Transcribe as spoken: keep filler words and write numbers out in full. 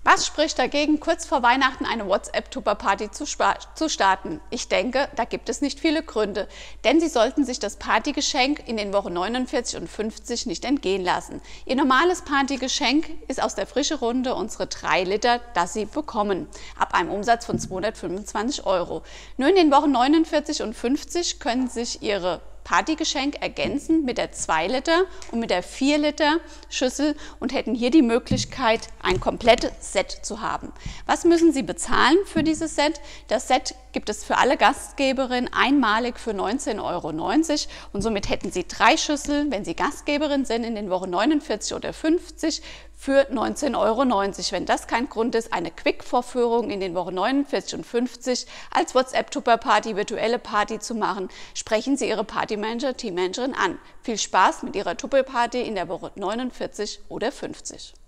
Was spricht dagegen, kurz vor Weihnachten eine WhatsApp-Tupper-Party zu, zu starten? Ich denke, da gibt es nicht viele Gründe, denn Sie sollten sich das Partygeschenk in den Wochen neunundvierzig und fünfzig nicht entgehen lassen. Ihr normales Partygeschenk ist aus der frischen Runde unsere drei Liter, das Sie bekommen, ab einem Umsatz von zweihundertfünfundzwanzig Euro. Nur in den Wochen neunundvierzig und fünfzig können sich Ihre Partygeschenk ergänzen mit der zwei Liter und mit der vier Liter Schüssel und hätten hier die Möglichkeit, ein komplettes Set zu haben. Was müssen Sie bezahlen für dieses Set? Das Set gibt es für alle Gastgeberinnen einmalig für neunzehn Euro neunzig und somit hätten Sie drei Schüsseln, wenn Sie Gastgeberin sind, in den Wochen neunundvierzig oder fünfzig für neunzehn Euro neunzig. Wenn das kein Grund ist, eine Quick-Vorführung in den Wochen neunundvierzig und fünfzig als WhatsApp-Tupper-Party, virtuelle Party zu machen, sprechen Sie Ihre Partymanager, Teammanagerin an. Viel Spaß mit Ihrer Tupper-Party in der Woche neunundvierzig oder fünfzig.